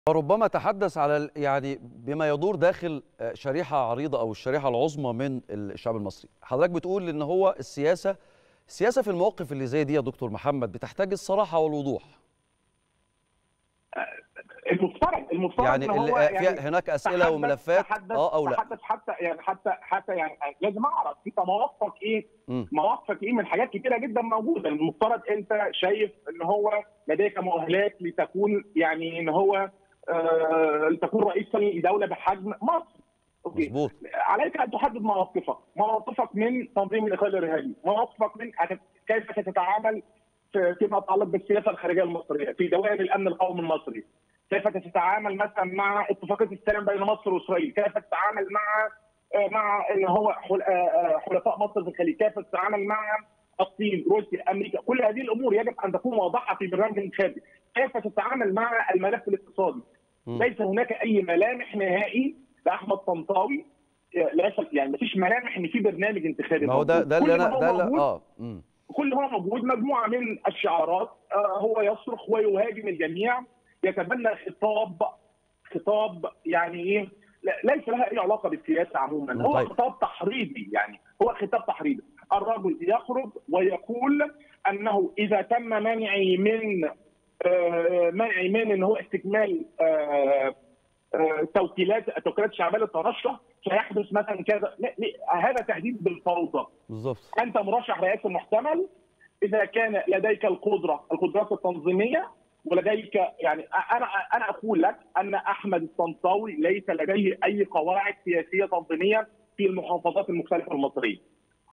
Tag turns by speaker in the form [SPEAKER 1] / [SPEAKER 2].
[SPEAKER 1] وربما تحدث على يعني بما يدور داخل شريحة عريضة أو الشريحة العظمى من الشعب المصري. حضرتك بتقول إن هو السياسة في المواقف اللي زي دي يا دكتور محمد بتحتاج الصراحة والوضوح.
[SPEAKER 2] المفترض
[SPEAKER 1] يعني
[SPEAKER 2] ان هو يعني
[SPEAKER 1] هناك أسئلة وملفات أو لا.
[SPEAKER 2] تحدث حتى يعني لازم اعرف انت مواقفك ايه من حاجات كتيره جدا موجوده. المفترض انت شايف ان هو لديك مؤهلات لتكون يعني ان هو تكون رئيس لدوله بحجم مصر. اوكي،
[SPEAKER 1] مظبوط.
[SPEAKER 2] عليك ان تحدد مواقفك من تنظيم الاخوان الارهابي، مواقفك من كيف ستتعامل فيما يتعلق بالسياسه الخارجيه المصريه في دوائر الامن القومي المصري، كيف تتعامل مثلا مع اتفاقيه السلام بين مصر واسرائيل، كيف تتعامل مع ان هو حلفاء مصر في الخليج، كيف تتعامل مع الصين، روسيا، امريكا. كل هذه الامور يجب ان تكون واضحه في برنامج انتخابي. كيف تتعامل مع الملف الاقتصادي. ليس هناك اي ملامح نهائي لاحمد طنطاوي، يعني ما فيش ملامح ان في برنامج انتخابي
[SPEAKER 1] ما هو
[SPEAKER 2] موجود.
[SPEAKER 1] ده اللي انا ده اللي
[SPEAKER 2] كل ما موجود مجموعه من الشعارات، هو يصرخ ويهاجم الجميع، يتبنى خطاب يعني ايه ليس لها اي علاقه بالسياسه عموما. هو خطاب تحريضي، يعني هو خطاب تحريضي. الرجل يخرج ويقول انه اذا تم منعي من ان هو استكمال توكيلات الشعبيه للترشح سيحدث مثلا كذا. هذا تهديد بالفوضى.
[SPEAKER 1] بالظبط.
[SPEAKER 2] انت مرشح رئاسي محتمل، اذا كان لديك القدرات التنظيميه ولديك يعني انا اقول لك ان احمد الطنطاوي ليس لديه اي قواعد سياسيه تنظيميه في المحافظات المختلفه المصريه.